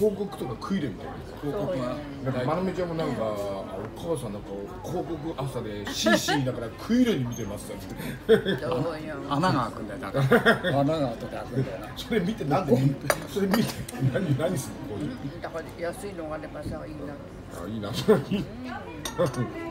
広告とか食い入れみたいな。 広告がなんかまなみちゃんもなんかお母さんなんか広告朝でシーシーだから食い入れに見てますって。 穴が開くんだよ。だから穴が後で開くんだよな。 それ見てなんでそれ見て何するの？ だから安いのがあればさいいな。 あいいな。